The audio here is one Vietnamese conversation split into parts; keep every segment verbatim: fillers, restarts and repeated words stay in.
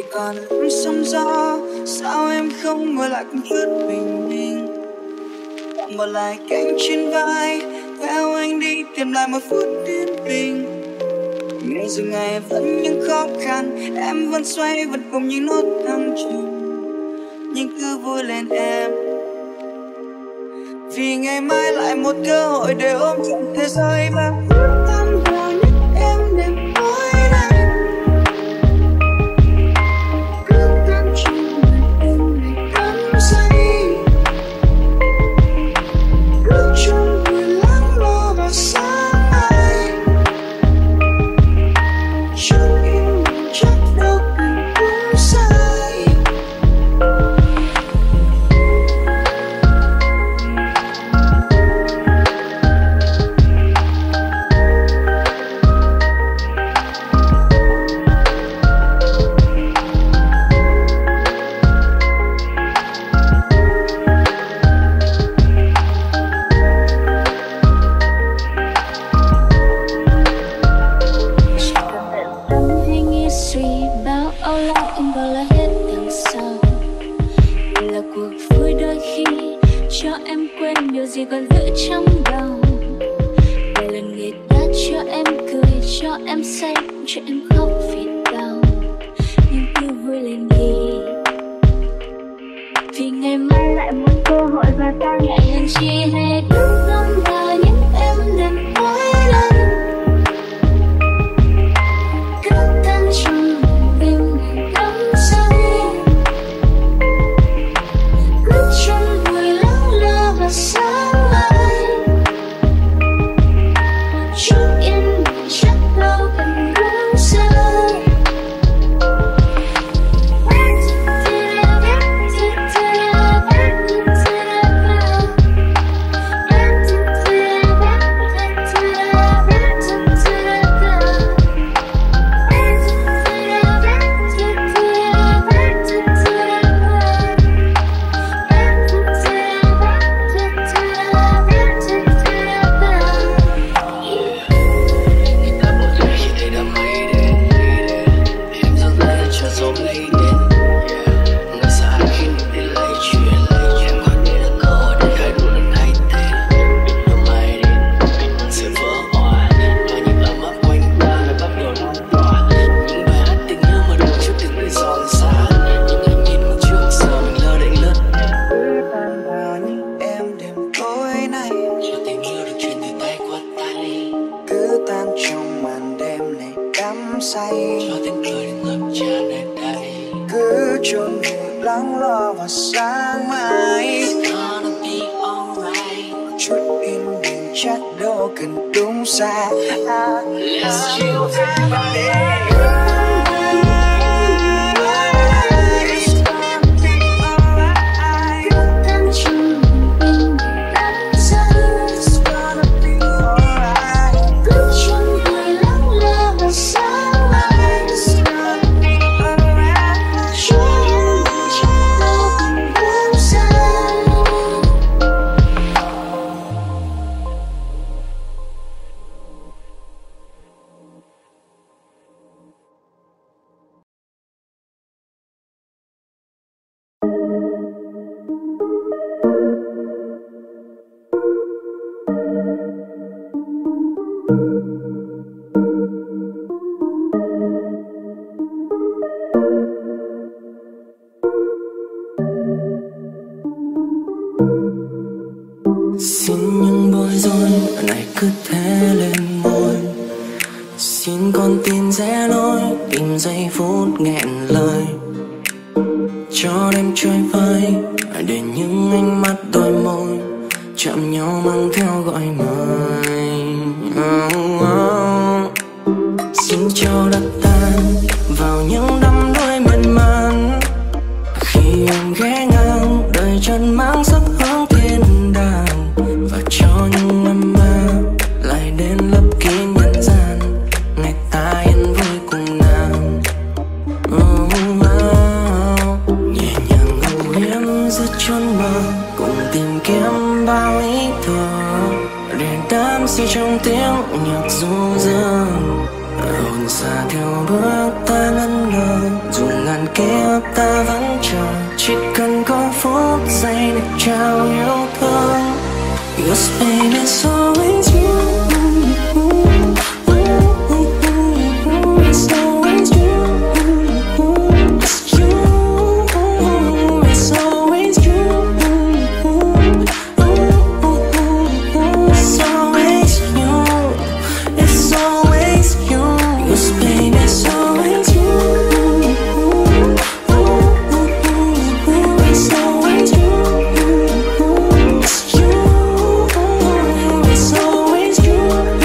còn lắm sóng gió, sao em không ngồi lại cùng phút bình minh, bỏ lại cánh trên vai, theo anh đi tìm lại một phút yên bình. Ngày dù ngày vẫn những khó khăn, em vẫn xoay vẫn cùng những nốt thăng trầm, nhưng cứ vui lên em, vì ngày mai lại một cơ hội để ôm trọn thế giới và tan vào nhất em đêm tối nay. Cứ tan trong ngày em này cắm say, cứ trong vui lắng lo vào sáng mai. Chút im chắc đâu cần cũng sai. Gì còn giữ trong đầu. Vài lần người ta cho em cười, cho em say, cho em khóc vì đau. Nhưng cứ vui lên đi, vì ngày mai lại một cơ hội và ta ngại ngần chi hay đứng ngắm vào những em đêm tối nay. Cứ tan trong đêm ngày đắm say, cứ trong vui lắng lo và say. Xin những bối rối này cứ thế lên môi, xin con tin rẽ lối tìm giây phút nghẹn lời, cho đêm trôi vơi để những ánh mắt đôi môi chạm nhau mang theo gọi mời. Oh, oh. Xin cho đất tan vào những đắm đuối miên man, khi em ghé ngang đời chân mang sắc hướng thiên đàng, và cho những âm mơ lại đến lấp kín nhân gian, ngày ta yên vui cùng nàng. Oh, oh. Nhẹ nhàng ngủ hiếm giữa chốn mơ, cùng tìm kiếm bao ý thơ để đắm say trong tiếng nhạc du dương. Hồn xa theo bước ta ngân ngơ, dù ngàn kiếp ta vẫn chờ, chỉ cần có phút giây được trao yêu thương. Cause baby it's always you. It's always you. It's you. It's always you. It's always you. It's always you. Cause baby it's always you. It's always you. It's you. It's always you.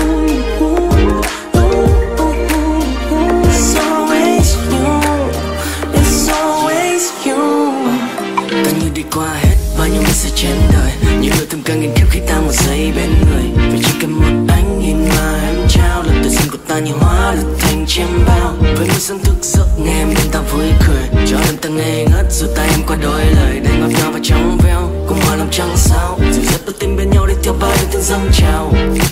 It's always you. It's always you. Ta như đi qua hết bao nhiêu mình sẽ trên đời, những lời thầm càng nghìn kiếp khi ta một giây bên người. Vì chỉ cần một ánh nhìn mà em trao, lần tự dưng của ta như hóa lực thành chiêm bao. Với một giấc thức giấc nghe em bên ta vui cười, cho đêm ta ngây ngất dù tay em qua đôi lời đầy ngọt ngào và trong veo. Cùng hòa làm trăng sao, dù rất đôi tim bên nhau đi theo bao yêu thương dâng trào.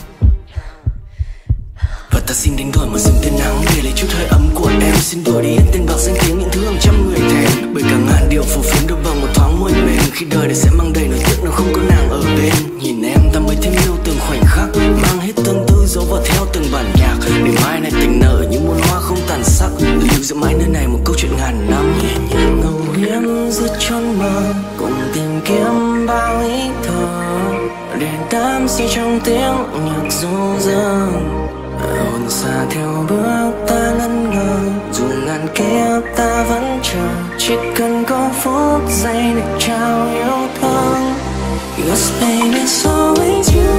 Và ta xin đánh đổi một rừng tiên nắng để lấy chút hơi ấm của em. Xin đuổi đi hết tên bạc danh tiếng những thứ hàng trăm người thèm, bởi cả ngàn điều phù phiếm đâu bằng một thoáng môi mềm. Khi đời để sẽ mang đầy nỗi tiếc nếu không có nàng ở bên. Nhìn em ta mới thêm yêu từng khoảnh khắc, mang hết tâm tư dấu vào theo từng bản nhạc. Để mai này tình nở như muôn hoa không tàn sắc, lưu giữ mãi nơi này một câu chuyện ngàn năm. Nhẹ nhàng ngầu hiếm giữa chốn mơ, cùng tìm kiếm bao ý thơ để đắm say trong tiếng nhạc ru dâng. Hồn xa theo bước ta ngẩn ngơ, dù ngàn kiếp ta vẫn chờ, chỉ cần có phút giây được trao yêu thương. Cause baby it's always you.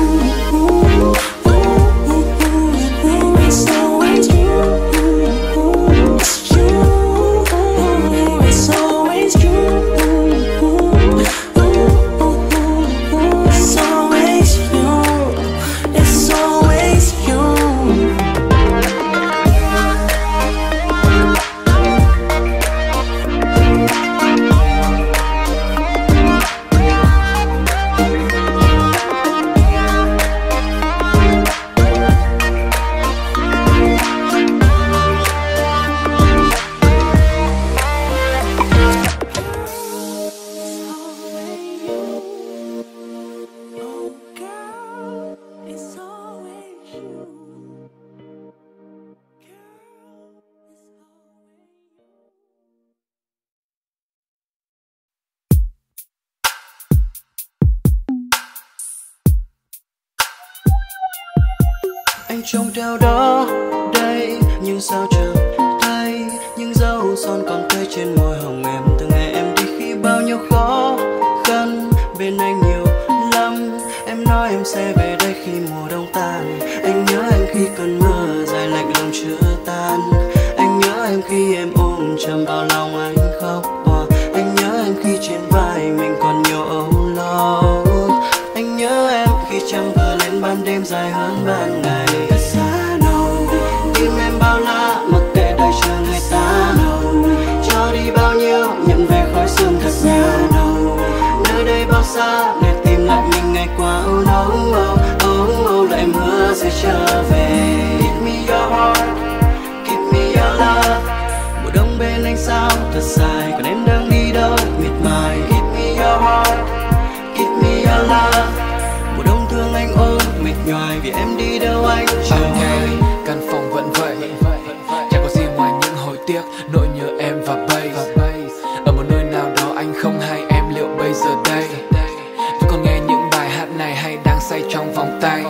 It's always you. It's you. It's always you. It's always you. It's always you. Anh trông theo đó đây, nhưng sao chẳng thấy những dấu son còn tươi trên môi hồng em. Từ ngày em đi khi bao nhiêu khó khăn, bên anh nhiều lắm. Em nói em sẽ về đây khi mùa đông tan. Anh nhớ em khi cơn mưa dài lạnh lòng chưa tan. Anh nhớ em khi em ôm chầm vào lòng anh khóc. Anh nhớ em khi trên vai mình còn nhiều âu lo. Anh nhớ em khi trăng vừa lên ban đêm dài hơn ban ngày. Tim em bao la mặc kệ đời chờ người ta, cho đi bao nhiêu nhận về khói sương thật nhiều. Nơi đây bao xa để tìm lại mình ngày qua âu nấu. Âu âu lại mưa sẽ trở về. Give me your heart, give me your love. Mùa đông bên anh sao thật dài, còn em đang đi đâu miệt mài. Give me your heart, give me your love. Mùa đông thương anh ôm mệt nhoài vì em đi đâu anh chờ hoài. Căn phòng vẫn vậy, chẳng có gì ngoài những hồi tiếc, nỗi nhớ em và bass. Ở một nơi nào đó anh không hay em liệu bây giờ đây vẫn còn nghe những bài hát này hay đang say trong vòng tay.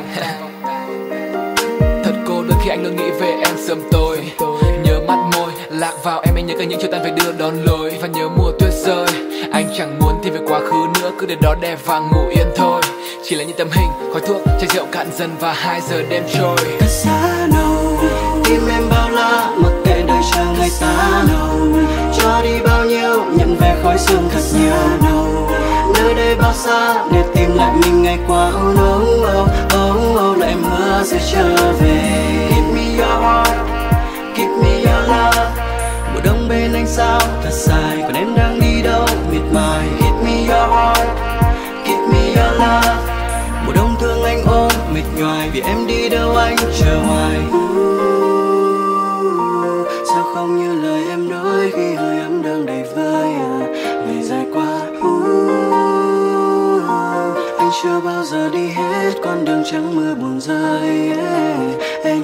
Thật cô đơn khi anh luôn nghĩ về em sớm tối, nhớ mắt môi lạc vào em, anh nhớ cả những chiều tan về đưa đón lối và nhớ mùa tuyết rơi. Anh chẳng muốn tìm về quá khứ nữa, cứ để đó đẹp và ngủ yên thôi. Chỉ là những tấm hình, khói thuốc, chai rượu cạn dần và hai giờ đêm trôi. Thật xa đâu, tim em bao la mặc kệ đời chờ người ta. Cho đi bao nhiêu nhận về khói sương thật nhiều. Nơi đây bao xa để tìm lại mình ngày qua âu nấu. Âu âu lại mưa sẽ trở về. Give me your heart, give me your love. Mùa đông bên anh sao thật dài, còn em đang đi đâu miệt mài. Give me your heart, give me your love. Mùa đông thương anh ôm mệt nhoài vì em đi đâu anh chờ hoài. Sao không như lời em nói khi hơi chưa bao giờ đi hết con đường trắng mưa buồn rơi. Anh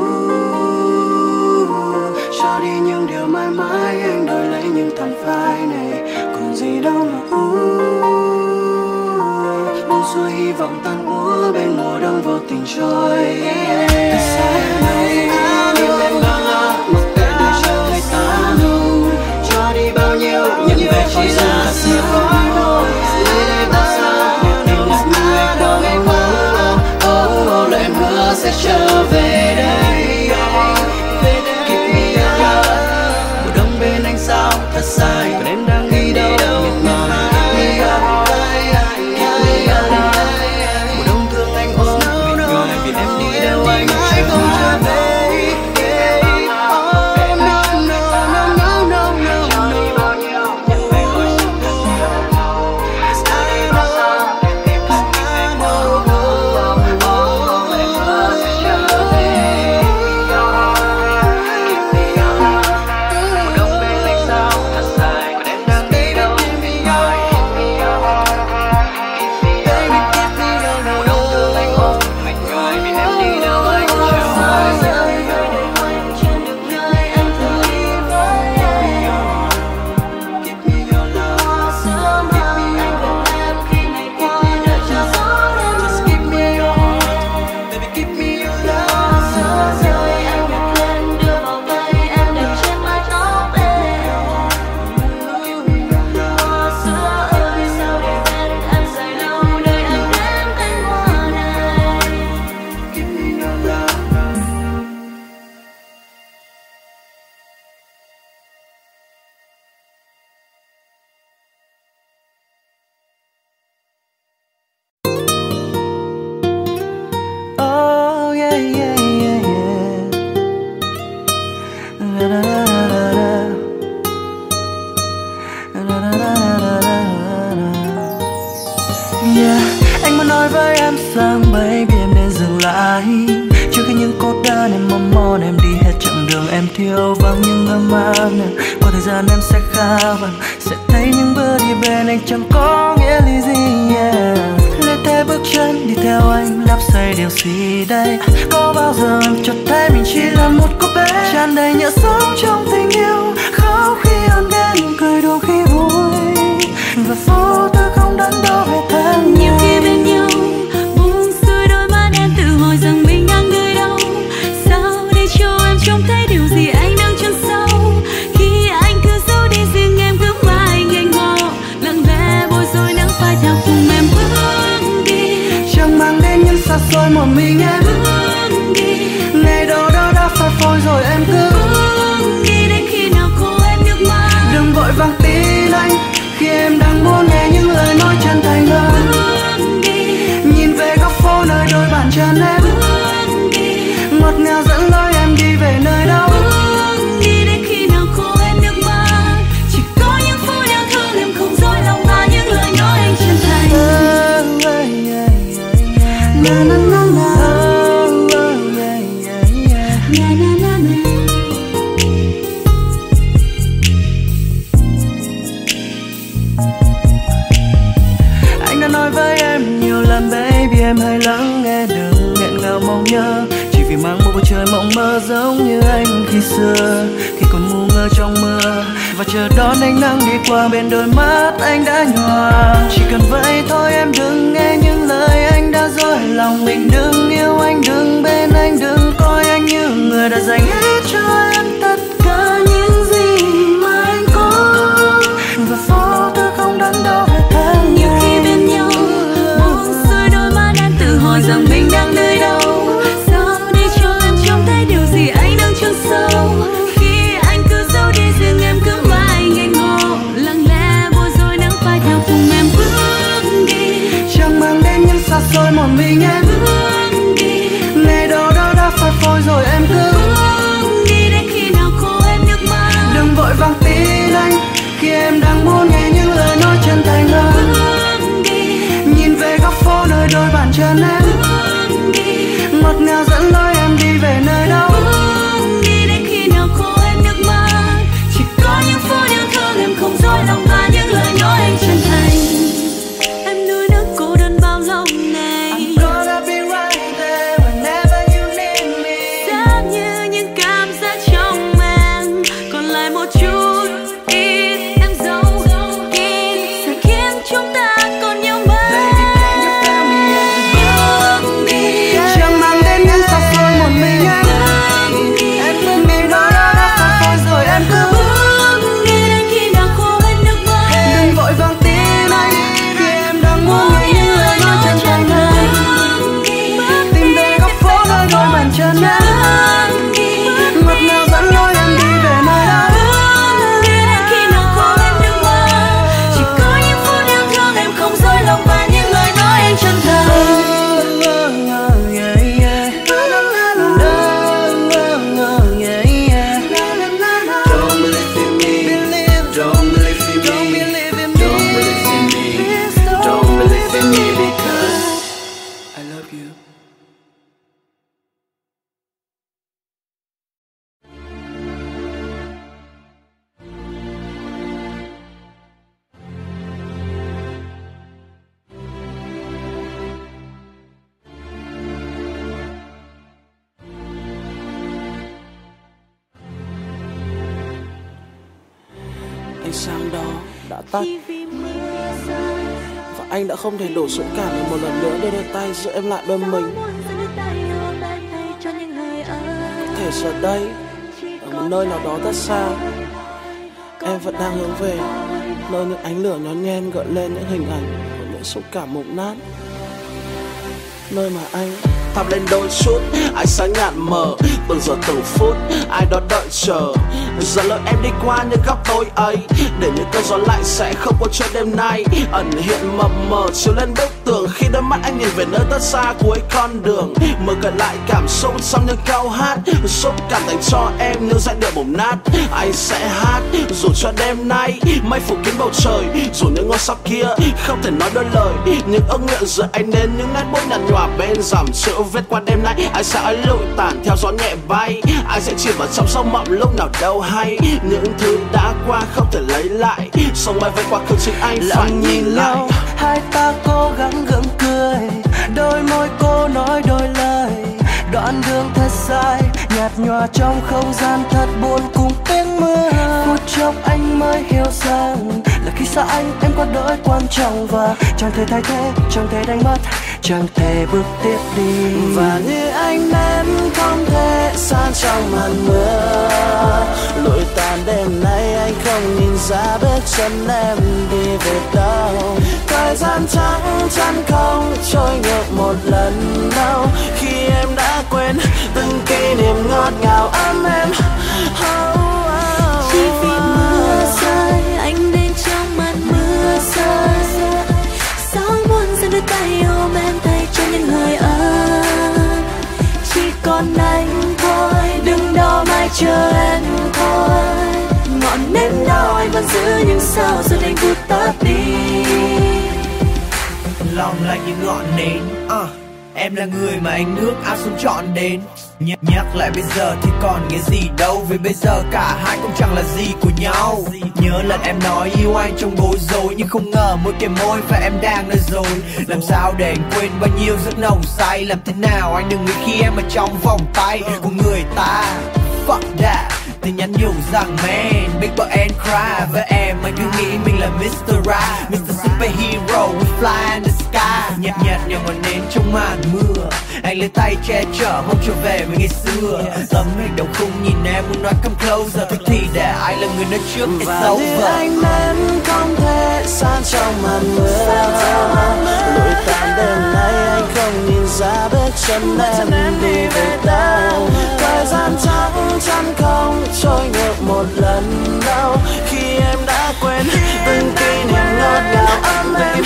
uh, cho đi những điều mãi mãi, anh đổi lấy những thảm phai này còn gì đâu mà uh, buông xuôi hy vọng tan úa bên mùa đông vô tình trôi. Từ xa đây nhưng em bao la mặc kệ đời chờ người ta đâu, cho đi bao nhiêu nhận về chỉ là sự khói thôi. Nơi đây bao xa một mình một người đâu ngày mơ, oh, lời em hứa sẽ trở về đây. Keep me alive, mùa đông bên anh sao thật dài, còn em đang đi đâu miệt mài. Keep me alive, mùa đông thương anh ôm mệt nhoài vì em đi đâu anh mãi không trở về. Ngày đó đó đã phai phôi rồi em cứ đi đến khi nào ánh sáng đó đã tắt, và anh đã không thể đổ dũng cảm để một lần nữa đưa đôi tay giữ em lại bên mình. Có thể giờ đây, ở một nơi nào đó rất xa, em vẫn đang hướng về nơi những ánh lửa nhón nhen gợi lên những hình ảnh của những xúc cảm mục nát. Nơi mà anh thắp lên đôi chút ánh sáng nhạt mờ, từng giờ từng phút ai đó đợi chờ. Giờ lỡ em đi qua những góc tối ấy, để những cơn gió lạnh sẽ không có cho đêm nay ẩn hiện mập mờ chiếu lên bức tường. Khi đôi mắt anh nhìn về nơi rất xa cuối con đường, mở gợi lại cảm xúc trong những câu hát, xúc cảm dành cho em như giai điệu bùng nát. Anh sẽ hát dù cho đêm nay mây phủ kín bầu trời, dù những ngôi sao kia không thể nói đôi lời, những ước nguyện giữa anh nên những nét bút nhạt nhòa bên dòng chữ viết qua đêm nay. Anh sẽ lụi tàn theo gió nhẹ bay, anh sẽ chìm vào trong sông mộng lúc nào đâu hay. Những thứ đã qua không thể lấy lại, sông bay với quá khứ chính anh phải nhìn lại. Hai ta cố gắng gượng cười, đôi môi cô nói đôi lời, đoạn đường thật dài nhạt nhòa trong không gian thật buồn cùng tiếng mưa. Phút chốc anh mới hiểu rằng là khi xa anh em có đôi quan trọng, và chẳng thể thay thế, chẳng thể đánh mất, chẳng thể bước tiếp đi. Và như anh em không thể san trong màn mưa, lụi tàn đêm nay anh không nhìn ra bước chân em đi về đâu. Thời gian trắng chắn không trôi ngược một lần đâu, khi em đã quên từng kỷ niệm ngọt ngào ấm em. Oh, oh, chỉ vì mưa rơi anh đến trong màn mưa rơi, gió buồn dần đưa tay ôm em thay cho những hơi ấm. Chỉ còn anh thôi, đừng đo mãi chờ em thôi. Ngọn nến đó anh vẫn giữ nhưng sao giờ anh vụt tắt đi. Lòng lạnh như ngọn nến, uh, em là người mà anh ước ao sống trọn đến. Nhắc, nhắc lại bây giờ thì còn nghĩa gì đâu, vì bây giờ cả hai cũng chẳng là gì của nhau. Nhớ lần em nói yêu anh trong bối rối, nhưng không ngờ mỗi kề môi và em đang nơi rồi. Làm sao để anh quên bao nhiêu giấc nồng say, làm thế nào anh đừng nghĩ khi em ở trong vòng tay của người ta. Fuck that, tin nhắn nhủ rằng man, big boy and cry. Với em anh cứ nghĩ mình là mít-tơ Right, mít-tơ Superhero, we fly in the sky. Nhạt nhạt nhòa ngọn nến trong màn mưa, anh lấy tay che chở mong trở về với ngày xưa. Tấm hình đầu khung nhìn em muốn nói come closer, thôi thì để ai là người nói trước it's và over. như anh em không thể san trong màn mưa, lụi tàn đêm nay anh không nhìn ra bước chân em đi về đâu. Thời gian trắng chắn không trôi ngược một lần đâu, khi em đã quên từng kỷ niệm ngọt ngào ấm em.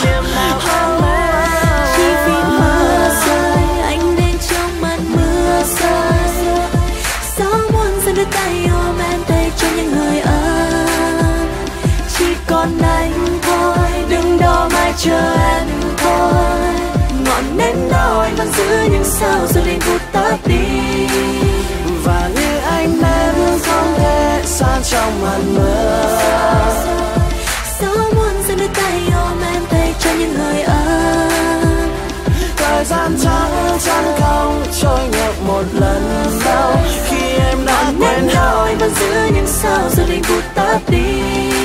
Chỉ vì mưa rơi anh đến trong màn mưa rơi, gió buồn dần đưa tay ôm em thay cho những hơi ấm. Chỉ còn anh thôi, đừng đo mãi chờ em thôi. Ngọn nến đó anh vẫn giữ nhưng sao giờ anh vụt tắt đi. Và như anh em không thể san trong màn mưa, gió buồn dần đưa tay ôm em thay cho những hơi ấm. thời gian trắng chắn không trôi ngược một lần đâu, khi em đã quên đâu anh vẫn giữ nhưng sao giờ anh vụt tắt đi.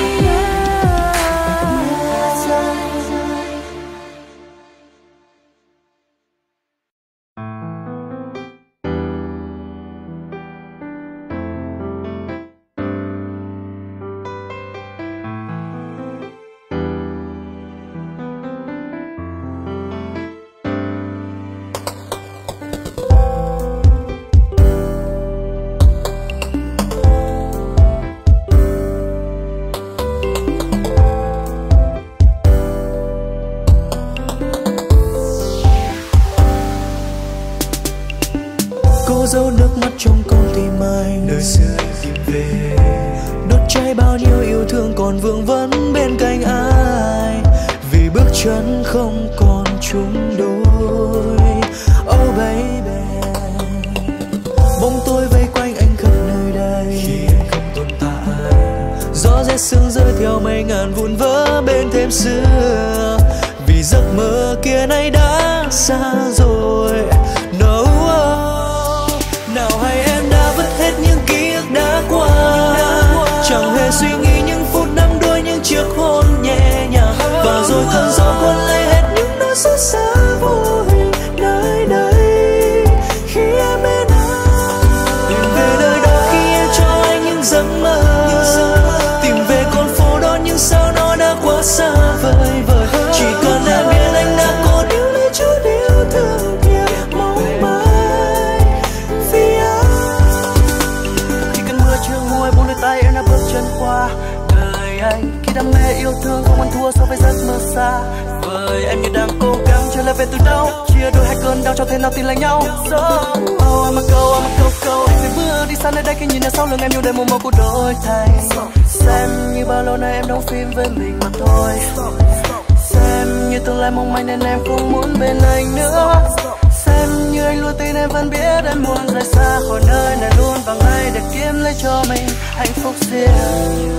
Dấu nước mắt trong con tim anh, nơi xưa anh tìm về, đốt cháy bao nhiêu yêu thương còn vương vấn bên cạnh ai, vì bước chân không còn chung đôi. Oh baby, bóng tối vây quanh anh khắp nơi đây, khi anh không tồn tại. Gió rét sương rơi theo mây ngàn vụn vỡ bên thềm xưa, vì giấc mơ kia nay đã xa rồi. No, nào hay em đã vứt hết những ký ức đã qua, chẳng hề suy nghĩ những phút năm đôi đời anh. Khi đam mê yêu thương không ăn thua so với giấc mơ xa vời, em như đang cố gắng trở lại về từ đâu, chia đôi hai cơn đau cho thế nào tin lại nhau. So, oh, I'm a go, I'm a go, go. Anh phải bước đi xa nơi đây khi nhìn ra sau lưng em nhiều đời một màu của đổi thay. Xem như bao lâu nay em đóng phim với mình mà thôi. Xem như tương lai mong manh nên em không muốn bên anh nữa. Xem như anh luôn tin em vẫn biết em muốn rời xa khỏi nơi này luôn và ngay để kiếm lấy cho mình hạnh phúc riêng.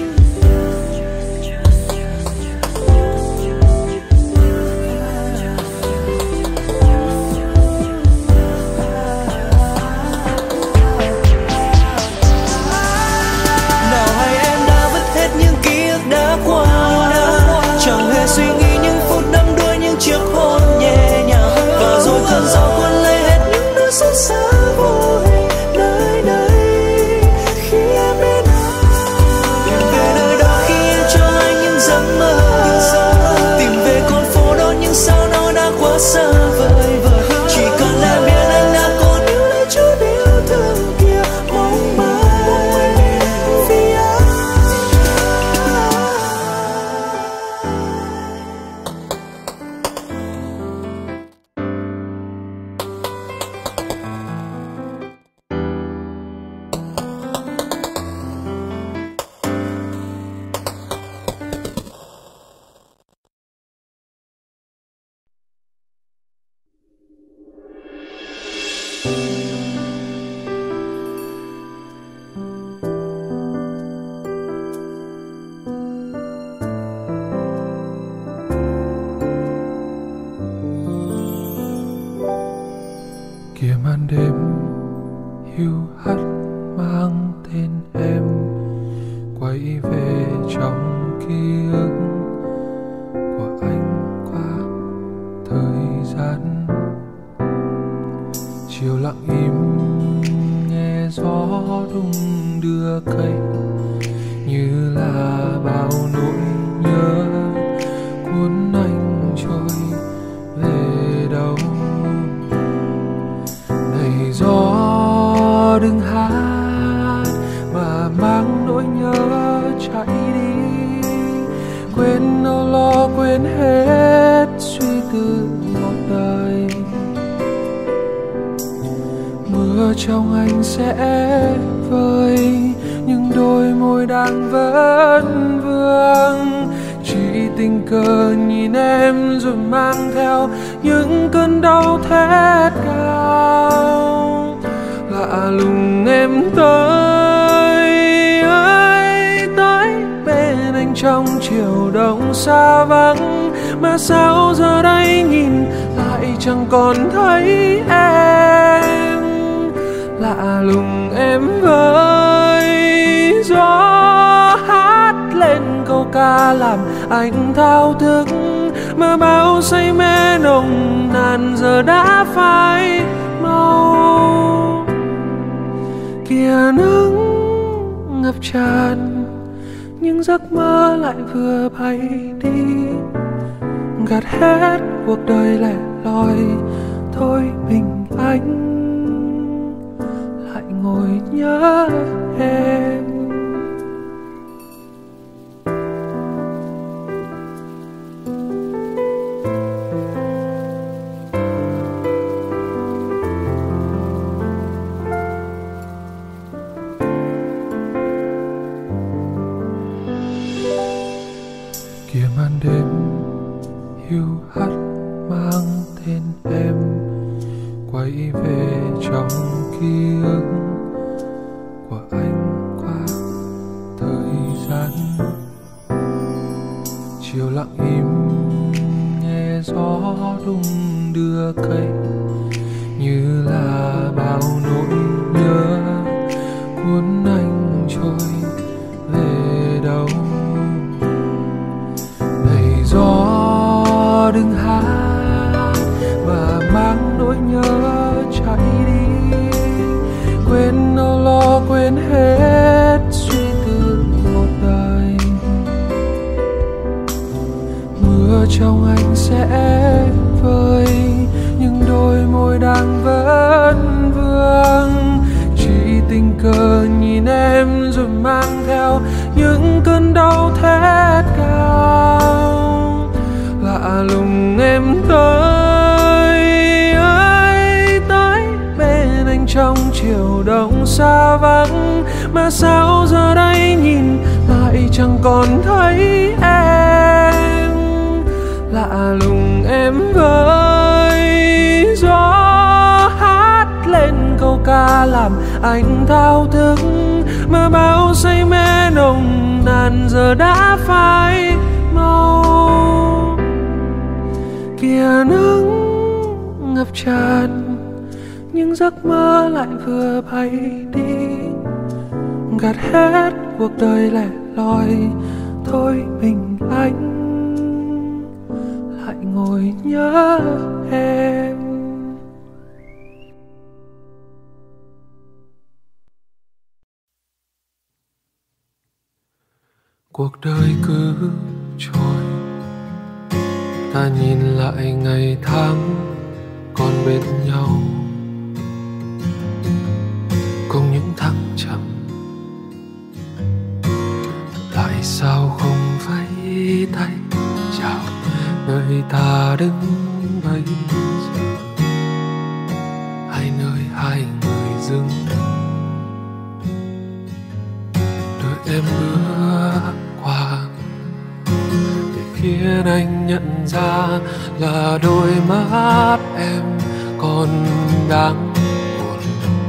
Chẳng hề suy nghĩ những phút đắm đuối những chiếc hôn nhẹ nhàng, và rồi cơn gió cuốn lấy hết những nỗi xót xa vô hình nơi đây khi em bên anh. Tìm về nơi đó khi em cho anh những giấc mơ, tìm về con phố đó những sao nó đã quá xa vời vời. Chỉ cần em biết anh đã còn yêu lấy chút yêu thương kia mong manh vì anh. Kìa màn đêm hiu hắt mang tên em, quay về trong ký ức của anh qua thời gian. Chiều lặng im nghe gió đung đưa cây, như là bao nỗi nhớ cuốn anh trôi về đâu. Này gió đừng hát mà mang nỗi nhớ chạy đi, quên âu lo quên hết suy tư một đời. Mưa trong anh sẽ vơi nhưng đôi môi đang vẫn vương, chỉ tình cờ nhìn em rồi mang theo những cơn đau thét cao. Lạ lùng em tới ơi tới bên anh trong chiều đông xa vắng, mà sao giờ đây nhìn lại chẳng còn thấy em. Lạ lùng em với gió hát lên câu ca làm anh thao thức, mà bao say mê nồng nàn giờ đã phai màu. Kìa nắng ngập tràn nhưng giấc mơ lại vừa bay đi, gạt hết cuộc đời lẻ loi. Thôi mình anh lại ngồi nhớ em. Kìa màn đêm hiu hắt mang tên em, quay về trong ký ức của anh qua thời gian. Chiều lặng im nghe gió đung đưa cây, như là bao nỗi nhớ cuốn anh trôi về đâu. Này gió đừng hát và mang nỗi nhớ chạy đi, quên âu lo quên hết suy tư một đời. Mưa trong anh sẽ vơi nhưng đôi môi đang vẫn vương, chỉ tình cờ nhìn em rồi mang theo những cơn đau thét cao. Lạ lùng em tới ơi tới bên anh trong chiều đông xa vắng, mà sao giờ đây nhìn lại chẳng còn thấy em. Lạ lùng em với gió hát lên câu ca làm anh thao thức, mà bao say mê nồng nàn giờ đã phai màu. Kìa nắng ngập tràn nhưng giấc mơ lại vừa bay đi, gạt hết cuộc đời lẻ loi. Thôi mình anh lại ngồi nhớ em. Cuộc đời cứ trôi, ta nhìn lại ngày tháng còn bên nhau, cùng những thăng trầm. Tại sao không vẫy tay chào nơi ta đứng bây giờ? Hai nơi hai người dừng, đợi em bước qua để khiến anh nhận ra là đôi mắt em còn đáng buồn.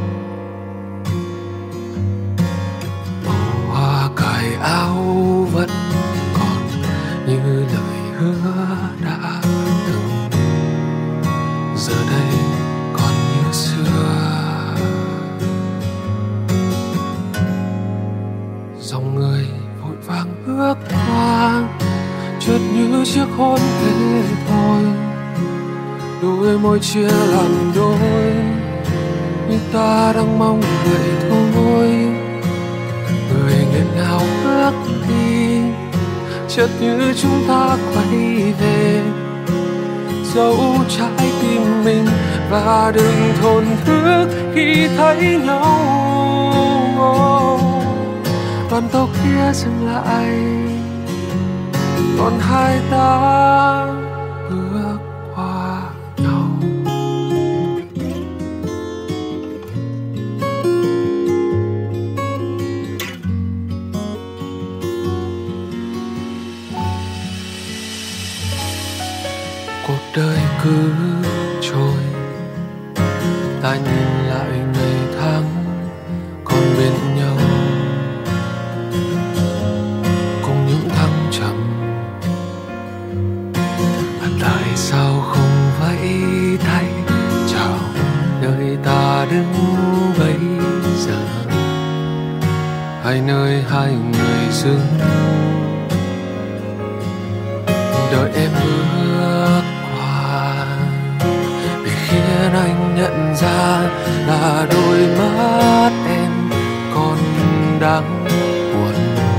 Màu hoa cài áo vẫn còn như lời hứa đã từng, giờ đây còn như xưa. Dòng người vội vàng bước qua, chợt như chiếc hôn thế thôi. Đôi môi chia làm đôi, nhưng ta đang mong vậy thôi. Người nghẹn ngào bước đi, chợt như chúng ta quay về. Dẫu trái tim mình và đừng thổn thức khi thấy nhau. Đoàn tàu kia dừng lại, còn hai ta bước qua nhau. Cuộc đời cứ trôi, ta nhìn lại ngày tháng còn bên nhau, cùng những thăng trầm. Và tại sao không vẫy tay chào nơi ta đứng bây giờ? Hai nơi hai người dừng, đợi em bước qua để khiến anh nhận ra là đôi mắt em còn đáng buồn.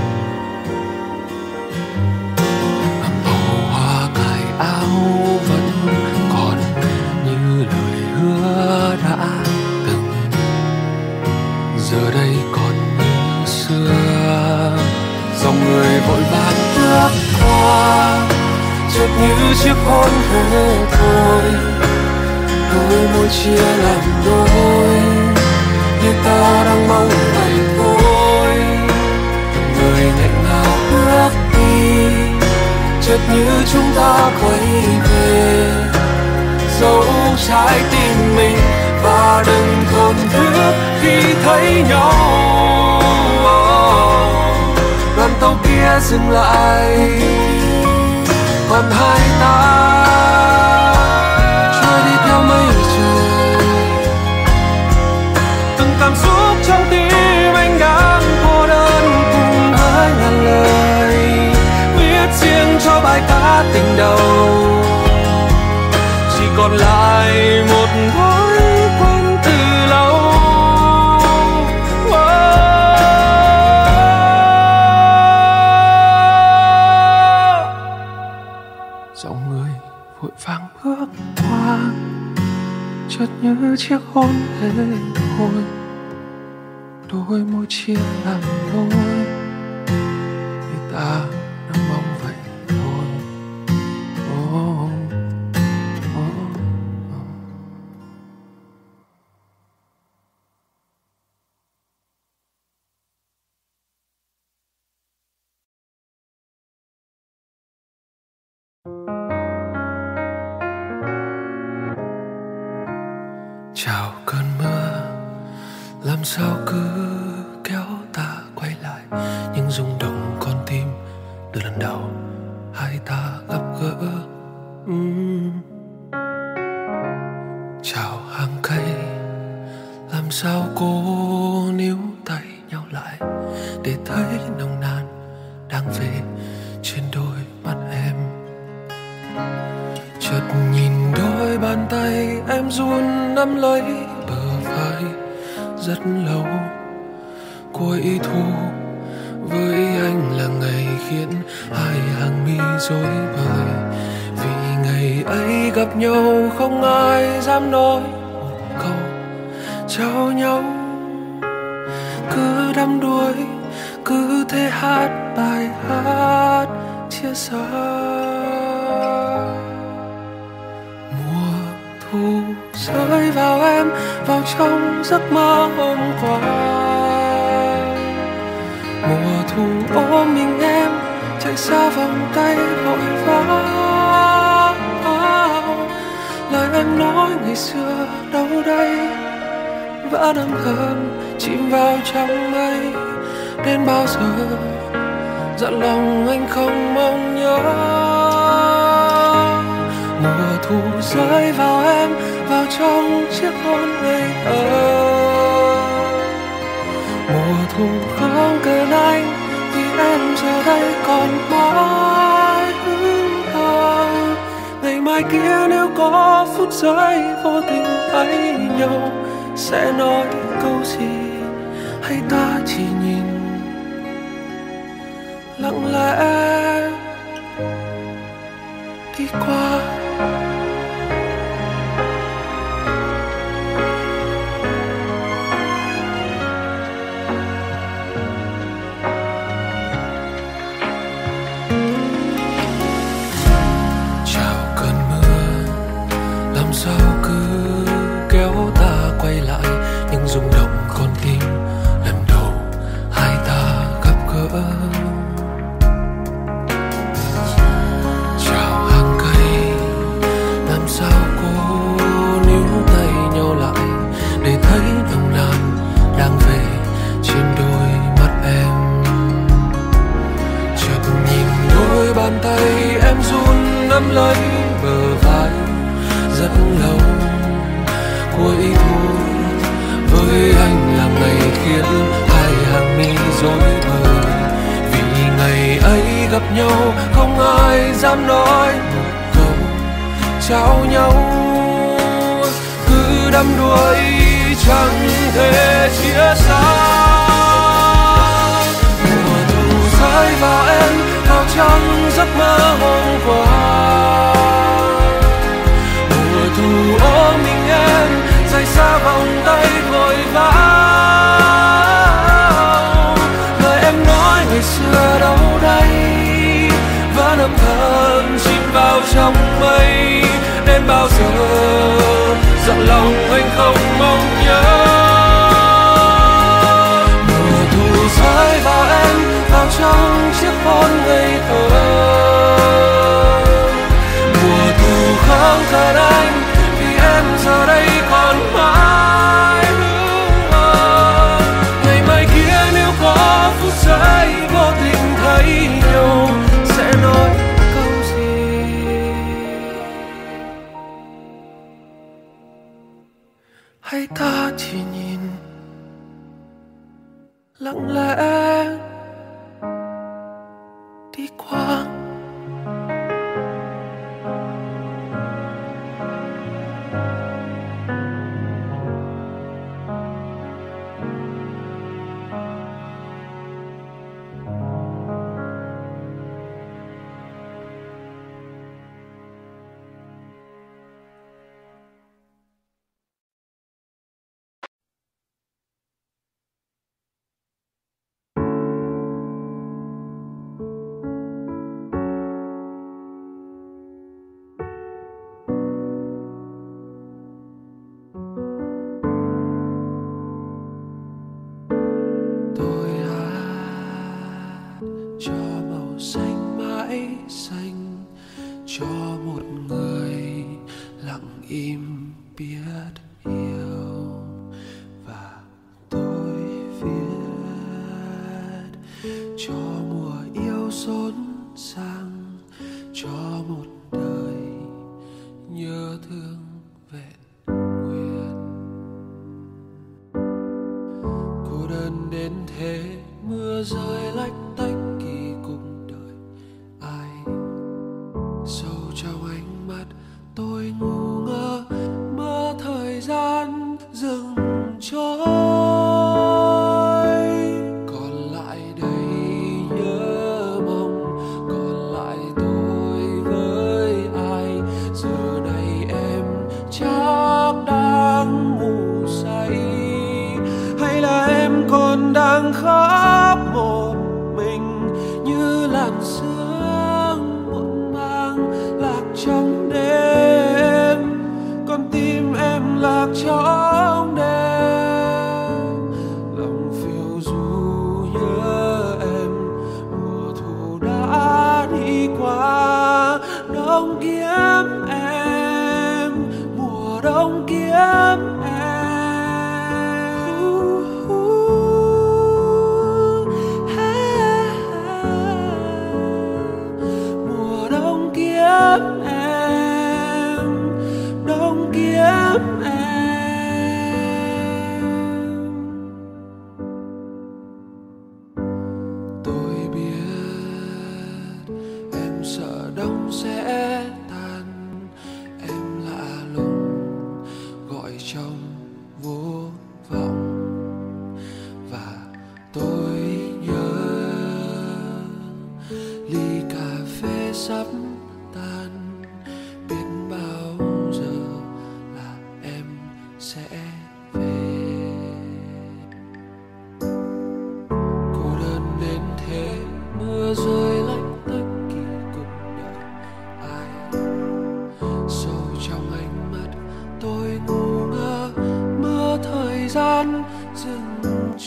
Màu hoa cài áo vẫn còn như lời hứa đã từng, giờ đây còn như xưa. Dòng người vội vàng bước qua, chợt như chiếc hôn thế thôi. Đôi môi chia làm đôi, như ta đang mong vậy thôi. Người nghẹn ngào bước đi, chợt như chúng ta quay về. Dẫu trái tim mình và đừng thổn thức khi thấy nhau. Đoàn tàu kia dừng lại, còn hai ta trôi đi theo mây trời. Từng cảm xúc trong tim anh đang cô đơn cùng với ngàn lời viết riêng cho bài ca tình đầu. Chỉ còn lại một thói quen từ lâu. Dòng người vội vàng bước qua, chợt như chiếc hôn thế thôi. Đôi môi chia làm đôi, ta đang mong vậy thôi. Oh, oh, oh. Chào cơn mưa, làm sao cứ kéo ta quay lại những rung động con tim từ lần đầu hai ta gặp gỡ. uhm. Chào hàng cây, làm sao cô níu tay nhau lại để thấy nồng nàn đang về trên đôi mắt em. Chợt nhìn đôi bàn tay em run nắm lấy bờ vai rất lâu. Cuối thu với anh là ngày khiến hai hàng mi rối bời, vì ngày ấy gặp nhau không ai dám nói một câu chào nhau. Cứ đắm đuối, cứ thế hát bài hát chia xa. Thu rơi vào em, vào trong giấc mơ hôm qua. Mùa thu ôm mình em, chạy xa vòng tay vội vã. Lời em nói ngày xưa đâu đây, vẫn âm thầm chìm vào trong mây. Đến bao giờ dặn lòng anh không mong nhớ. Mùa thu rơi vào em, vào trong chiếc hôn ngây thơ. Mùa thu không cần anh, vì em giờ đây còn mãi hững hờ. Ngày mai kia nếu có phút giây vô tình thấy nhau, sẽ nói câu gì hay ta chỉ nhìn lặng lẽ đi qua. Sao cứ kéo ta quay lại những rung động con tim lần đầu hai ta gặp gỡ. Chào hàng cây, làm sao cô níu tay nhau lại để thấy nồng nàn đang về trên đôi mắt em. Chợt nhìn đôi bàn tay em run nắm lấy bờ vai rất lâu. Cuối thu với anh là ngày khiến hai hàng mi rối bời, vì ngày ấy gặp nhau không ai dám nói một câu chào nhau. Cứ đắm đuối chẳng thể chia xa. Mùa thu rơi vào em, vào trong giấc mơ hôm qua. Thu ôm mình em, rời xa vòng tay vội vã. Lời em nói ngày xưa đâu đây, vẫn âm thầm chìm vào trong mây. Đến bao giờ dặn lòng anh không mong nhớ. Mùa thu rơi vào em, vào trong chiếc hôn ngây thơ. Mùa thu không cần anh, em giờ đây còn mãi hững hờ. Ngày mai kia nếu có phút giây vô tình thấy nhau, sẽ nói câu gì hay ta chỉ hãy dành cho một người lặng im biết yêu. Và tôi viết cho mùa yêu rộn ràng, cho một đời nhớ thương vẹn nguyên. Cô đơn đến thế, mưa rơi lách tách kỳ cùng đời ai. Sâu trong ánh mắt tôi ngu ngơ, mơ thời gian dừng trôi. Còn lại đây nhớ mong, còn lại tôi với ai. Giờ này em chắc đang ngủ say, hay là em còn đang khóc một mình như làn sương muộn mang lạc trong đêm. Con tim em lạc trong đêm, lòng phiêu du nhớ em. Mùa thu đã đi qua, đông kiếm em, mùa đông kiếm em. Mùa đông kiếm em, đông kiếm em. Tôi biết em sợ đông sẽ tan, em lạ lùng gọi trong vô vọng. Và tôi nhớ ly cà phê sắp tan, biết bao giờ là em sẽ về. Cô đơn đến thế, mưa rơi lách tách kỳ cùng đời ai. Sâu trong ánh mắt tôi ngu ngơ, mơ thời gian dừng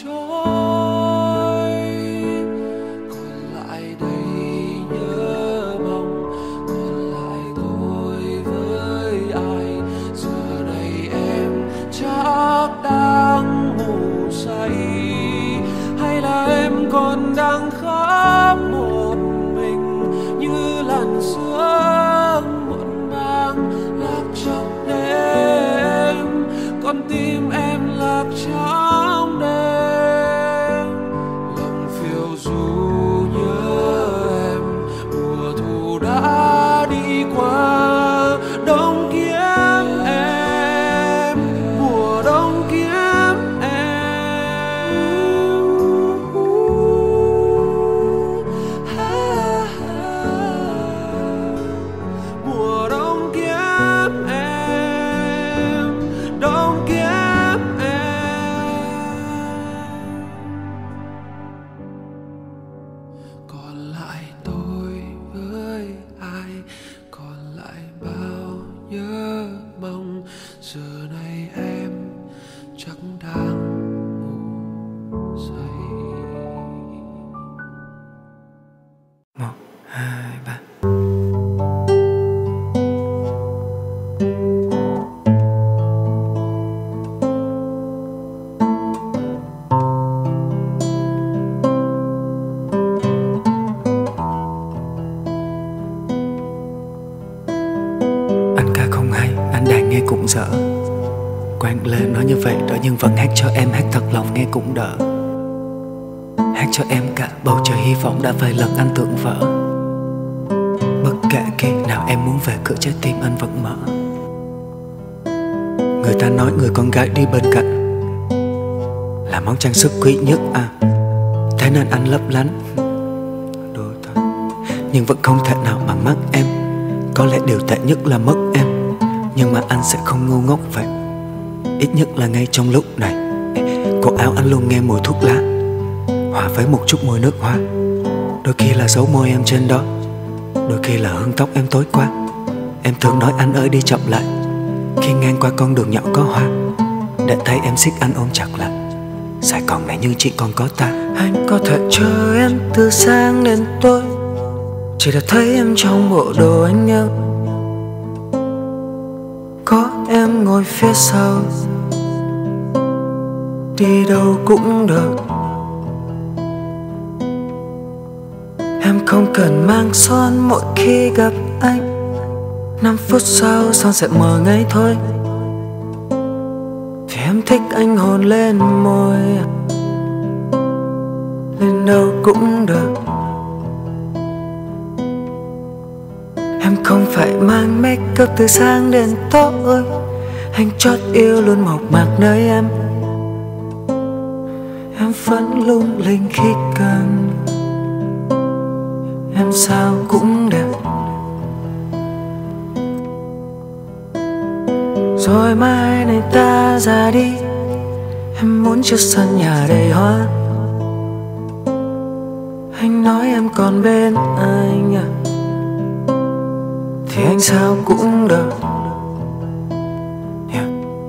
trôi. Còn lại đây nhớ mong, còn lại tôi với ai. Giờ này em chắc đang ngủ say, hay là em còn đang khóc một mình như làn sương muộn mang lạc trong đêm. Con tim em lạc trong đêm, lòng phiêu du nhớ em. Mùa thu đã đi qua, đông kiếm em, mùa đông kiếm em. Mùa đông kiếm em, đông kiếm em. Còn lại tôi với ai, còn lại bao nhớ mong. Giờ này em chắc đang ngủ say. Một, hai, ba. Anh ca không hay, anh đàn nghe cũng dở. Quang Lê nói như vậy đỡ, nhưng vẫn hát cho em, hát thật lòng nghe cũng đỡ. Hát cho em cả bầu trời hy vọng đã vài lần anh tưởng vỡ. Bất kể khi nào em muốn về, cửa trái tim anh vẫn mở. Người ta nói người con gái đi bên cạnh là món trang sức quý nhất à. Thế nên anh lấp lánh đôi thôi, nhưng vẫn không thể nào bằng mắt em. Có lẽ điều tệ nhất là mất em, nhưng mà anh sẽ không ngu ngốc vậy. Ít nhất là ngay trong lúc này, cổ áo anh luôn nghe mùi thuốc lá hòa với một chút mùi nước hoa. Đôi khi là dấu môi em trên đó, đôi khi là hương tóc em tối qua. Em thường nói anh ơi đi chậm lại khi ngang qua con đường nhỏ có hoa, để thấy em siết anh ôm chặt lại. Sài Gòn này như chỉ còn có ta. Anh có thể chờ em từ sáng đến tối, Chỉ đã thấy em trong bộ đồ anh yêu, có em ngồi phía sau, đi đâu cũng được. Em không cần mang son mỗi khi gặp anh. Năm phút sau son sẽ mờ ngay thôi, vì em thích anh hôn lên môi, lên đâu cũng được. Em không phải mang make up từ sáng đến tối, anh chót yêu luôn mộc mạc nơi em. Em vẫn lung linh khi cần, em sao cũng đẹp. Rồi mai này ta ra đi, em muốn cho sân nhà đầy hoa. Anh nói em còn bên anh à, thì anh sao cũng được. Yeah.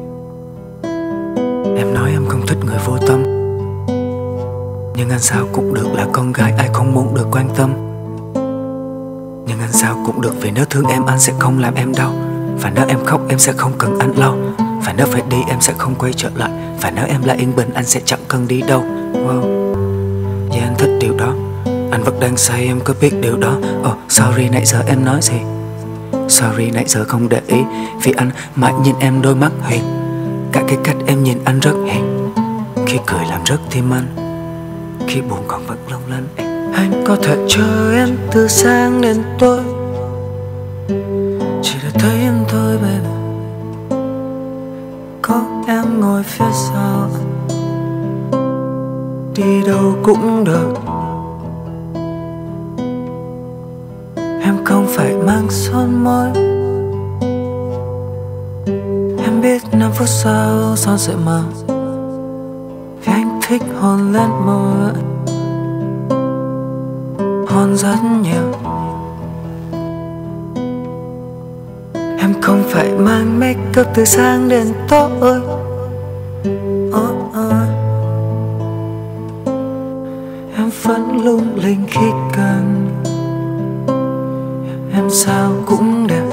Em nói em không thích người vô tâm, nhưng anh sao cũng được, là con gái ai không muốn được quan tâm. Nhưng anh sao cũng được, vì nếu thương em anh sẽ không làm em đau. Và nếu em khóc em sẽ không cần anh lau. Và nếu phải đi em sẽ không quay trở lại. Và nếu em là yên bình anh sẽ chẳng cần đi đâu. Wow. Yeah, anh thích điều đó. Anh vẫn đang say em có biết điều đó. Oh sorry nãy giờ em nói gì. Sorry nãy giờ không để ý, vì anh mãi nhìn em đôi mắt hiền. Cả cái cách em nhìn anh rất hiền. Khi cười làm rất tim anh, khi buồn còn vẫn long lanh. Anh có thể chờ em từ sáng đến tối, chỉ để thấy em thôi baby. Có em ngồi phía sau, đi đâu cũng được. Em không phải mang son môi, em biết năm phút sau son sẽ mờ, vì anh thích hôn lên môi, hôn rất nhiều. Em không phải mang make up từ sáng đến tối. Oh, oh. Em vẫn lung linh khi cần, em sao cũng đẹp.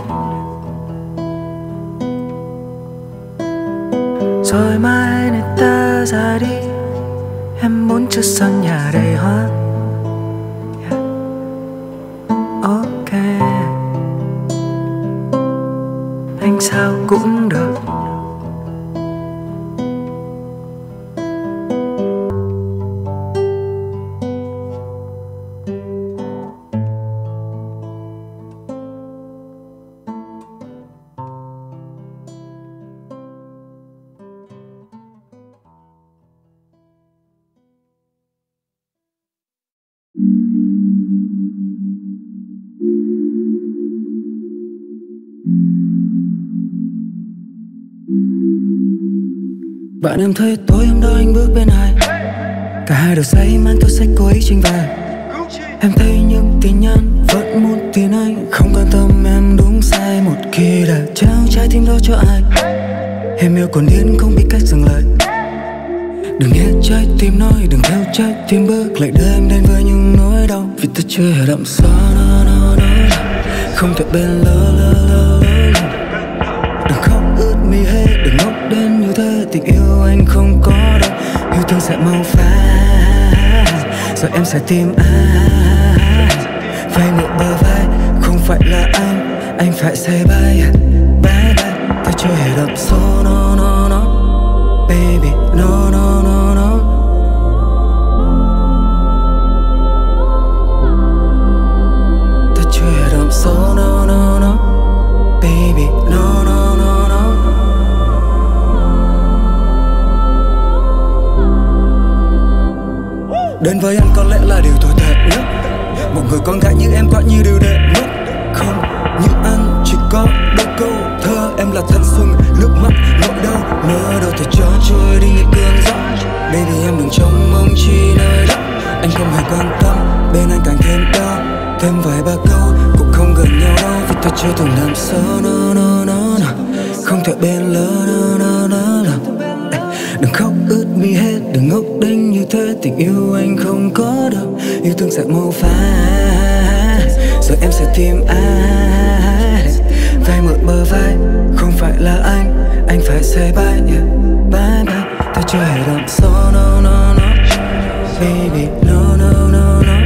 Rồi mai này ta ra đi, em muốn cho sân nhà đầy hoa. Yeah. Ok, anh sao cũng được. Bạn em thấy tối hôm đó anh bước bên ai, cả hai đều say mang theo sách cô ấy trình về. Em thấy những tin nhắn vẫn muốn tin anh, không quan tâm em đúng sai một khi đã trao trái tim đó cho ai. Em yêu còn điên không biết cách dừng lại. Đừng nghe trái tim nói, đừng theo trái tim bước lại đưa em đến với những nỗi đau. Vì ta chưa hề đậm sâu no, no, no. Không thể bên lơ lơ lơ. Đừng khóc ướt mi hết, đừng ngốc đến như thế. Tình yêu anh không có đâu, yêu thương sẽ mau phai. Rồi em sẽ tìm ai vai ngược bờ vai, không phải là anh, anh phải say bye bye bye. Ta chưa hề đậm sâu no no no baby no no no no. Ta chưa hề đậm sâu no no no baby no no no no. Đến với anh có lẽ là điều tồi tệ nhất. Một người con gái như em có như điều đệ mất. Không như anh chỉ có đôi câu thơ. Em là thanh xuân, nước mắt, nỗi đau. Nỡ đâu thì cho trôi đi như cơn gió. Baby em đừng trông mong chi nơi đó. Anh không hề quan tâm, bên anh càng thêm đau. Thêm vài ba câu cũng không gần nhau đâu. Vì ta chưa từng làm sâu no no no no. Không thể bên lỡ no no no no. Đừng khóc ướt mi hết, đừng ngốc đinh như thế. Tình yêu anh không có đâu, yêu thương sẽ mau phai. giờ em sẽ tìm ai. Vai mượn bờ vai, không phải là anh, anh phải say bye, yeah. Bye bye, ta chưa hề đậm sâu, no no no. Baby, no no no no.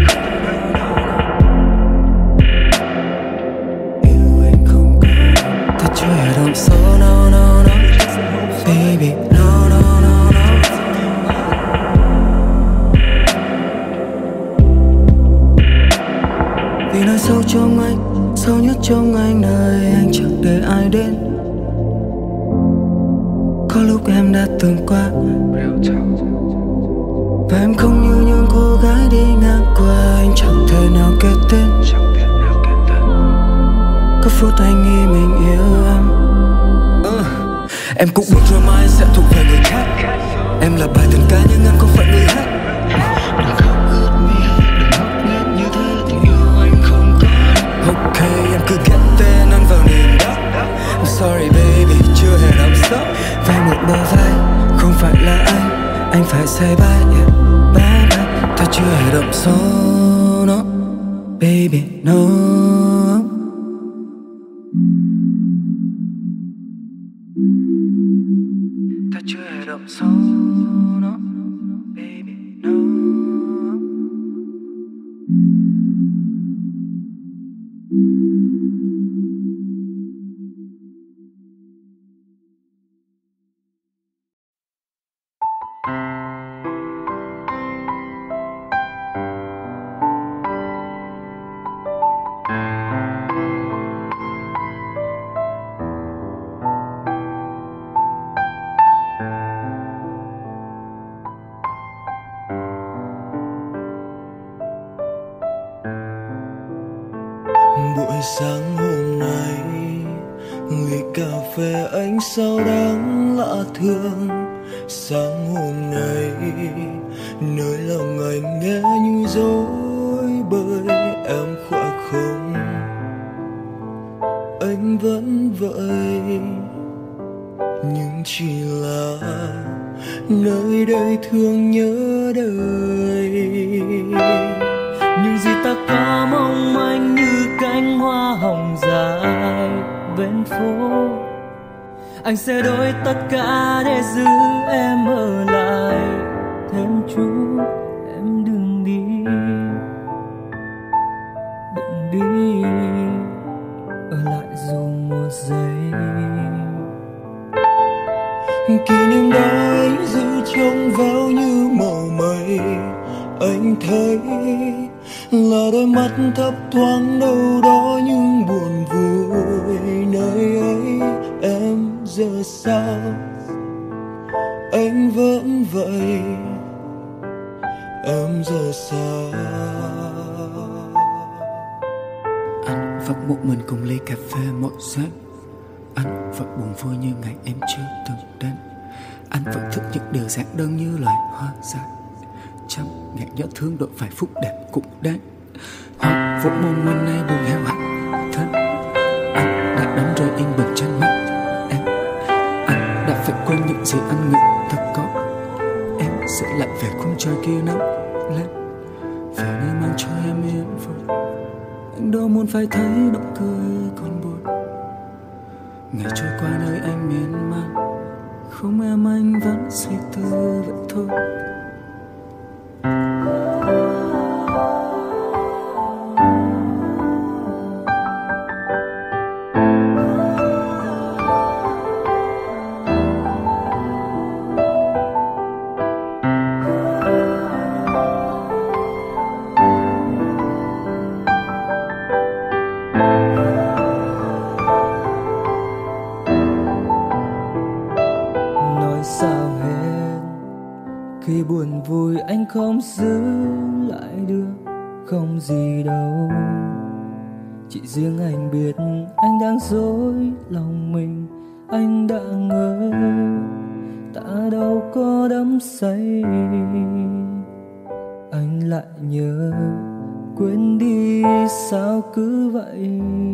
Yêu anh không có, ta chưa hề đậm sâu, no no no. Baby, no no no no. Vì nơi sâu trong anh, sâu nhất trong anh, nơi anh chẳng để ai đến. Có lúc em đã từng qua, và em không như những cô gái đi ngang qua. Anh chẳng thể nào kết tên. Có phút anh nghĩ mình yêu em. uh, Em cũng biết rồi mai sẽ thuộc về người khác. Em là bài tình ca nhưng em không phải người hát. Đừng khóc ướt mi, đừng khóc nghét như thế là tình yêu anh không có. Ok, em cứ ghét tên anh vào niềm đó. I'm sorry baby, chưa hề đắm sốc. Vai một bờ vai, không phải là anh, anh phải say bye, yeah. Bye bye, ta chưa hề đậm sâu, no. Baby, no. Ta chưa hề đậm sâu, no. Baby, no. Buổi sáng hôm nay, ly cà phê ánh sao đáng lạ thường. Sáng hôm nay, nơi lòng anh nghe như dối bời. Em khỏe không? Anh vẫn vậy, nhưng chỉ là nơi đây thương nhớ đời. Những gì ta có mong manh như cánh hoa hồng dài bên phố. Anh sẽ đổi tất cả để giữ em ở lại thêm chút. Em đừng đi, đừng đi, ở lại dù một giây. Kỷ niệm đó anh giữ trong veo như màu mây. Anh thấy là đôi mắt thấp thoáng đâu đó nhưng buồn vui. Nơi ấy em giờ sao? Anh vẫn vậy, em giờ sao? Anh vẫn một mình cùng ly cà phê mỗi sáng. Anh vẫn buồn vui như ngày em chưa từng đến. Anh vẫn thích những điều giản đơn như loài hoa dại. Trăm ngàn nhớ thương đổi vài phút đẹp cũng đáng. Hoa vũ mong năm nay buồn heo hạnh thân. Anh đã đánh rơi yên bình trên mắt em. Anh đã phải quên những gì anh nghĩ thật có. Em sẽ lại về khung trời kia nắng lên, về nơi mang cho em yên vui. Anh đâu muốn phải thấy nụ cười còn buồn. Ngày trôi qua nơi anh miên man, không em anh vẫn suy tư vậy thôi. Khi buồn vui anh không giữ lại được không gì đâu. Chỉ riêng anh biết anh đang dối lòng mình. Anh đã ngờ ta đâu có đắm say. Anh lại nhớ quên đi sao cứ vậy.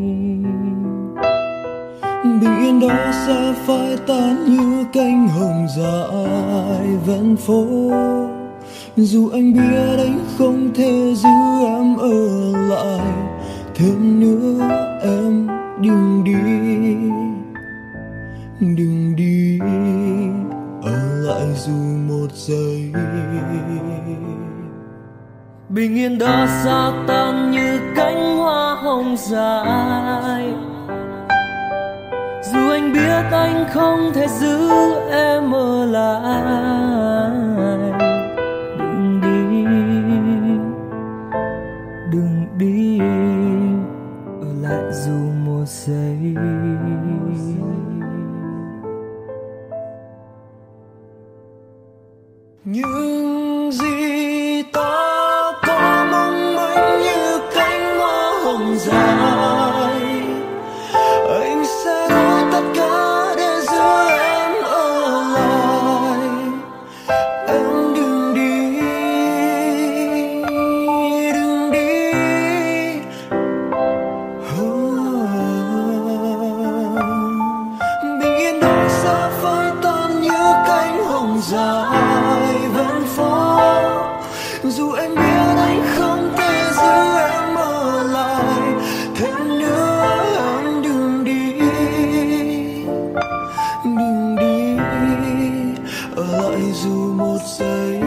Bình yên đó sẽ phai tan như cánh hồng dài ven phố. Dù anh biết anh không thể giữ em ở lại thêm nữa em đừng đi, đừng đi ở lại dù một giây. Bình yên đã xa tan như cánh hoa hồng dài, dù anh biết anh không thể giữ em ở lại. Đừng đi, đừng đi ở lại dù một giây. Những gì ta có mong manh như cánh hoa hồng dài, anh sẽ có tất cả để giữ em ở lại. Em đừng đi, đừng đi. Bình yên nơi xa phai tan như cánh hồng dài ven phố, dù em biết anh không thể giữ em ở lại. Thêm nữa em đừng đi, đừng đi ở lại dù một giây.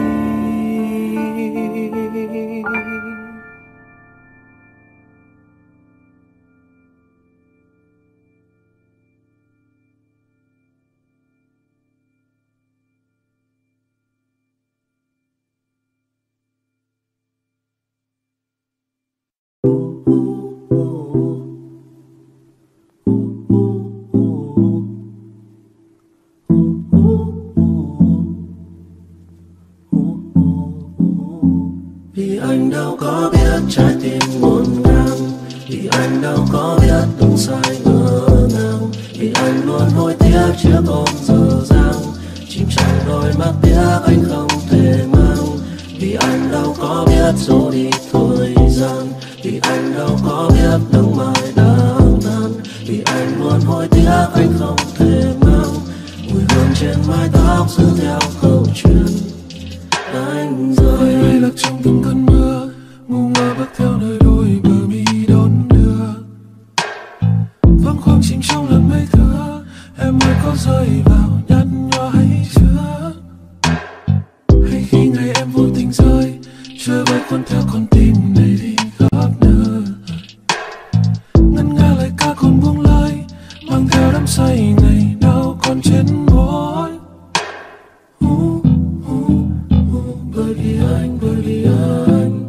Vì anh đâu có biết trái tim ngổn ngang, vì anh đâu có biết đúng sai ngỡ ngàng, vì anh luôn hối tiếc chiếc ôm dở dang, chìm trong đôi mắt tiếc anh không thể mang. Vì anh đâu có biết dỗ đi thời gian, vì anh đâu có biết nắng mai đang tan, vì anh luôn hối tiếc anh không thể mang. Mùi hương trên mái tóc giữ theo câu chuyện anh rơi. Ai lạc trong từng cơn mưa, ngu ngơ bước theo nơi đôi bờ mi đón đưa. Vắng khoang chìm trong làn mây thưa, em ơi có rơi vào nhăn nhó hay chưa? Hay khi ngày em vô tình rơi, trôi bay cuốn theo con tim này đi khắp nơi. Ngân nga lời ca còn buông lời, mang theo đắm say ngày nào còn trên môi. Uh, uh, uh, bởi vì anh, bởi vì anh.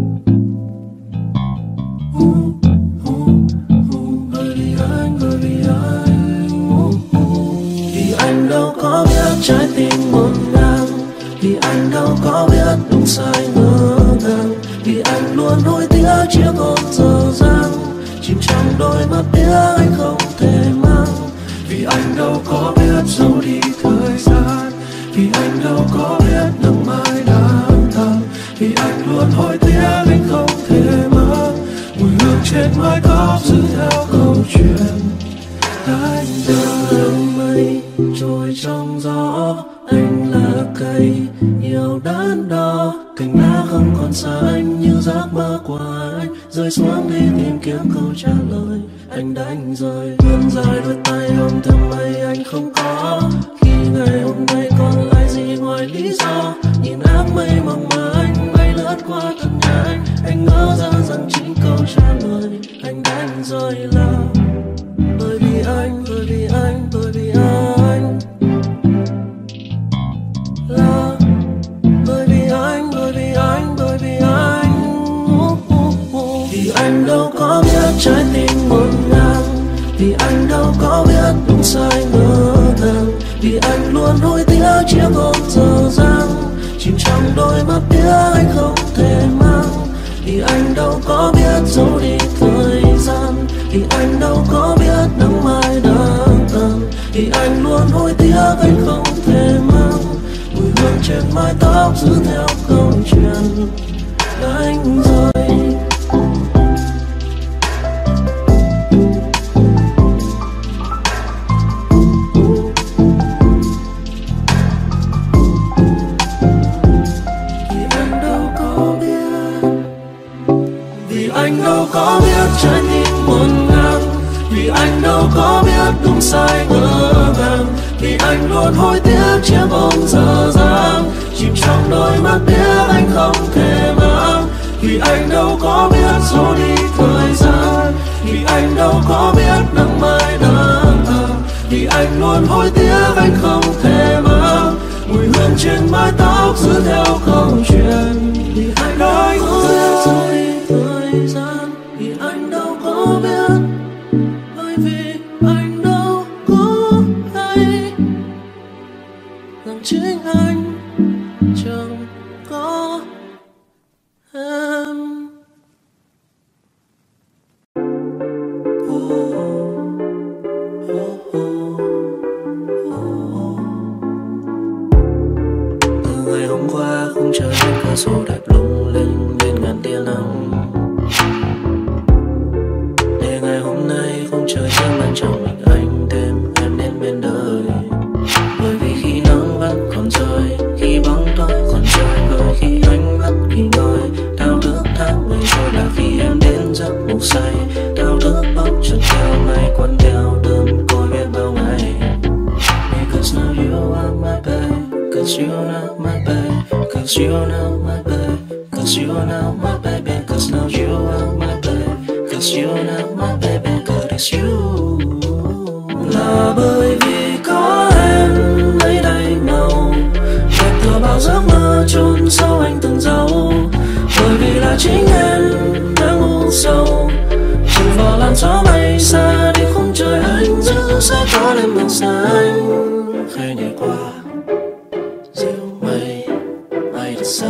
Uh, uh, uh, bởi vì anh, bởi vì anh. Uh, uh. Vì anh đâu có biết trái tim ngổn ngang, vì anh đâu có biết đúng sai ngỡ ngàng, vì anh luôn hối tiếc chiếc ôm dở dang, chìm trong đôi mắt tiếc anh không thể mang. Vì anh đâu có biết dẫu đi thời gian, vì anh đâu có biết nắng mai đang tàn, vì anh luôn hối tiếc anh không thể mang. Mùi hương trên mái tóc giữ theo câu chuyện anh Đường mây trôi trong gió, anh là cây yêu đắn đo, cành lá không còn xanh như giấc mơ của anh, rơi xuống đi tìm kiếm câu trả lời. Anh đánh rơi vươn dài đôi tay ôm theo mây anh không có, khi ngày hôm nay còn lại gì ngoài lý do. Nhìn áng mây mỏng mà anh bay lướt qua thân nhà anh, anh ngỡ ra rằng chính câu trả lời anh đánh rơi là bởi vì anh, bởi vì anh, bởi vì anh. Là bởi vì anh, bởi vì anh, bởi vì anh. uh, uh, uh. Vì anh đâu có biết trái tim ngổn ngang, vì anh đâu có biết đúng sai ngỡ ngàng, vì anh luôn hối tiếc chiếc ôm dở dang, chìm trong đôi mắt tiếc anh không thể mang. Vì anh đâu có biết dẫu đi thời gian, vì anh đâu có biết nắng mai đang tàn, vì anh luôn hối tiếc anh không thể mang. Mùi hương trên mái tóc giữ theo câu chuyện anh rơi. Vì anh đâu có biết, vì anh đâu có biết trái sai ngỡ ngàng, vì anh luôn hối tiếc chiếc bóng dở dang. Chìm trong đôi mắt biết anh không thể mang, vì anh đâu có biết xô đi thời gian, vì anh đâu có biết nắng mai đang thang, vì anh luôn hối tiếc anh không thể mang mùi hương trên mái tóc giữ theo câu chuyện. Vì anh đâu có biết xô đi thời gian, vì anh đâu có biết, bởi vì anh đâu có hay rằng chính anh chẳng có em. Từ ngày hôm qua khung trời bên cửa sổ đẹp lung linh bên ngàn tia nắng, để ngày hôm nay khung trời chẳng ban cho mình anh thêm em đến bên đời. Bởi vì khi nắng vẫn còn rơi, khi bóng tối còn trời vơi, khi ánh mắt nghỉ ngơi, thao thức tháng ngày trôi là khi em đến giấc ngủ say, thao thức bốc chợt theo ngày quấn theo đơn côi biết bao ngày. Because now you are my babe, cause you are now my babe, cause you are now my babe, cause you are now my baby, cause now you are my babe, cause you are now my baby, cause it's you. Là bởi vì có em lấy đầy màu đẹp thừa bao giấc mơ chôn sâu anh từng dấu, bởi vì là chính em đã ngu sâu trừ vào làn gió bay xa đi khung trời anh giữ sẽ có đêm màu xanh khẽ nhảy qua dịu mây bay thật xa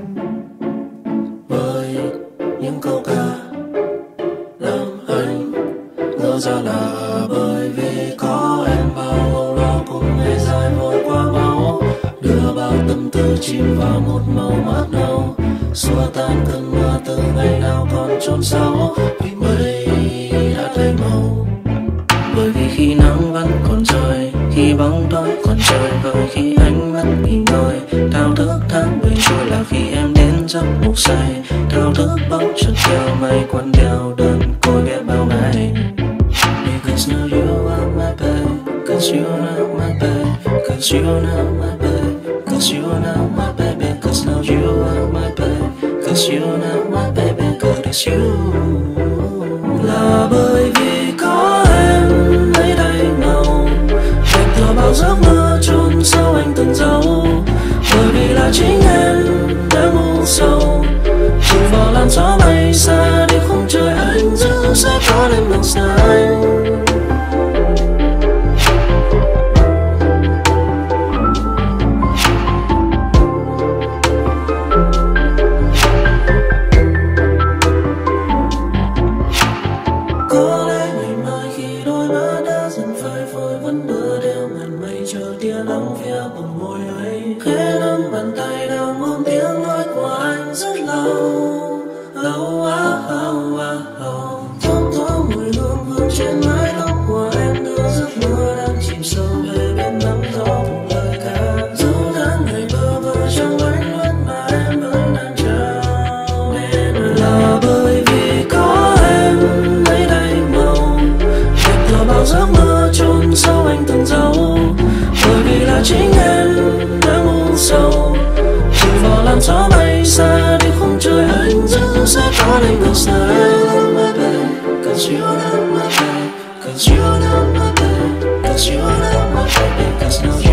với những câu ca làm anh ngỡ ra là bởi vì có em bao âu lo cùng ngày dài vội qua máu, đưa bao tâm tư chìm vào một màu mát nâu, xua tan cơn mưa từ ngày nào còn chôn sâu, vì mây đã thay màu. Bởi vì khi nắng vẫn còn rơi, khi bóng tối còn trời vơi, khi ánh mắt nghỉ ngơi, thao thức tháng ngày trôi là khi em đến giấc ngủ say, thao thức bóng chợt theo mây quấn theo đơn côi biết bao ngày. Because now you are my babe, cause you are now my babe, cause you are now my babe, cause you are now my baby, cause now you are my babe, cause you are now my baby, cause it's you. Là bởi vì có em lấy đầy màu đẹp thừa bao giấc mơ chôn sâu anh từng dấu, bởi vì là chính em đã ngu sâu trừ vào làn gió bay xa đi khung trời anh giữ sẽ có đêm màu xanh. Chính em đã ngu sâu trừ vào làn gió bay xa đi khung trời anh giữ sẽ có đêm màu xanh. Cause you are not my babe, cause you are not my babe, cause you are not my baby, cause now